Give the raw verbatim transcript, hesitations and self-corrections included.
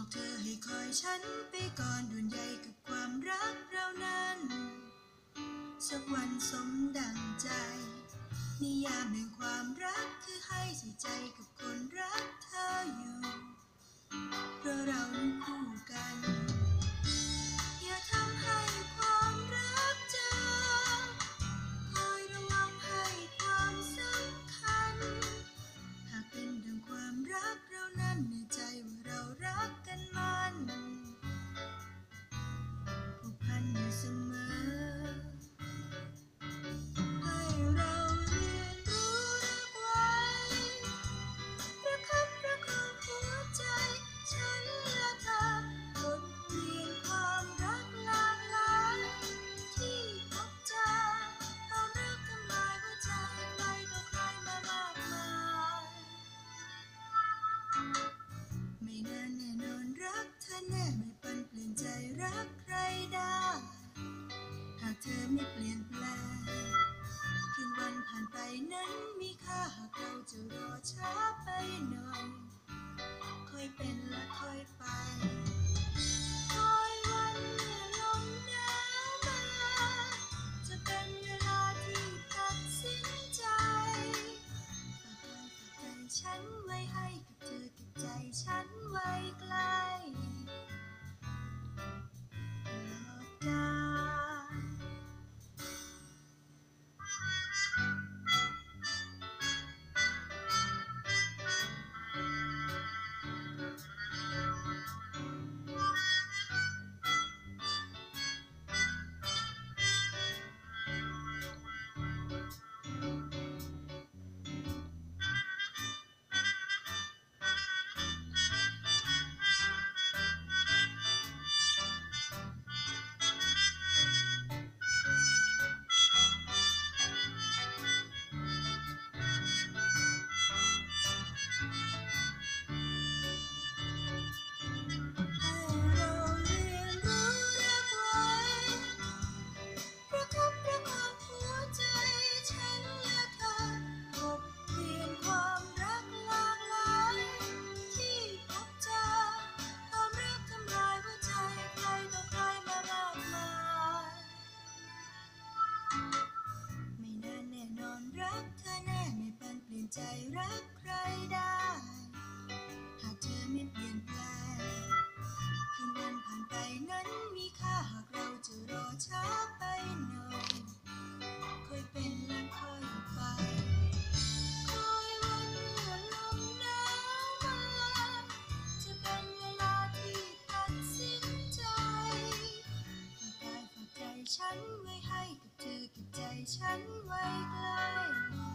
บอกเธอให้คอยฉันไปก่อนด่วนใหญ่กับความรักเรานั้นสักวันสมดังใจนิยามแห่งความรักคือให้ใส่ใจกับคนรักเธออยู่เพราะเรานั้นคู่กันอย่าทำให้ความรักเจอคอยระวังให้ความสำคัญหากเป็นดังความรักเรานั้นในใจว่าเรารักกันมันผูกพันอยู่เสมอให้เราเรียนรู้รักไว้ประคับประคองหัวใจฉันและเธอบทเรียนความรักหลากหลายที่พบเจอความรักทำลายหัวใจใครต่อใครมามากมายไม่นานแน่นอนรักเธอแน่ไม่ปันเปลี่ยนใจรักใครได้หากเธอไม่เปลี่ยนแปลงคืนวันผ่านไปนั้นมีค่าหากเราจะรอช้าไปหน่อยค่อยเป็นและค่อยไปคอยวันเมื่อลมหนาวมาจะเป็นเวลาที่ตัดสินใจฝากกายฝากใจฉันไว้ให้กับเธอเก็บใจฉันไว้ใกล้ตลอดกาลรักเธอแน่ไม่ปันเปลี่ยนใจรักใครได้หากเธอไม่เปลี่ยนแปลงคืนวันผ่านไปนั้นมีค่าหากเราจะรอช้าไปหน่อยค่อยเป็นและค่อยไปคอยวันเมื่อลมหนาวมาจะเป็นเวลาที่ตัดสินใจฝากกายฝากใจฉันไว้ให้กับเธอเก็บใจฉันไว้ใกล้